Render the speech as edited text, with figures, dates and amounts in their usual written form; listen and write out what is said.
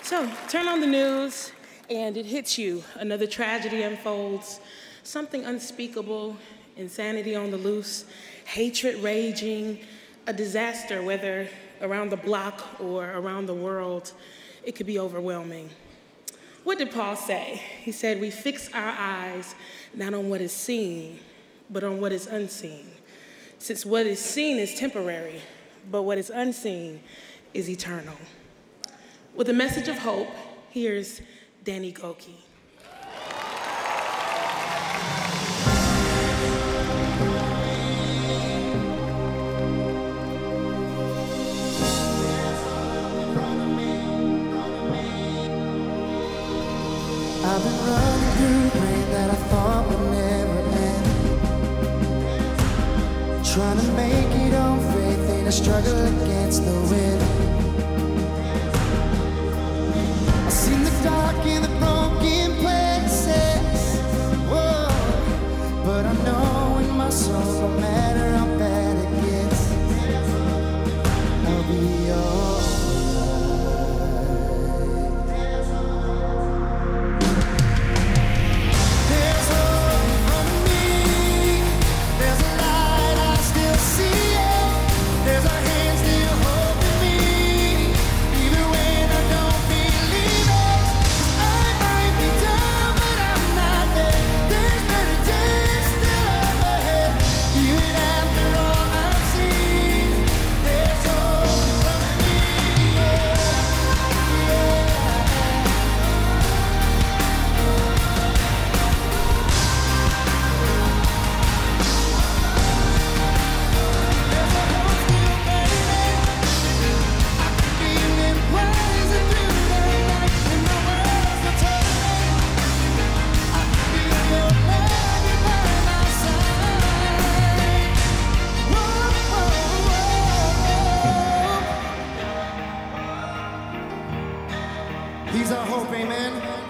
So, turn on the news, and it hits you. Another tragedy unfolds. Something unspeakable, insanity on the loose, hatred raging, a disaster, whether around the block or around the world. It could be overwhelming. What did Paul say? He said, we fix our eyes not on what is seen, but on what is unseen. Since what is seen is temporary, but what is unseen is eternal. With a message of hope, here's Danny Gokey. I've been running through pain that I thought would never end, trying to make it on faith in a struggle against the wind. I've seen the dark in the broken places, whoa, but I know in my soul, no matter how bad it gets, I'll be alright. These are hope, amen.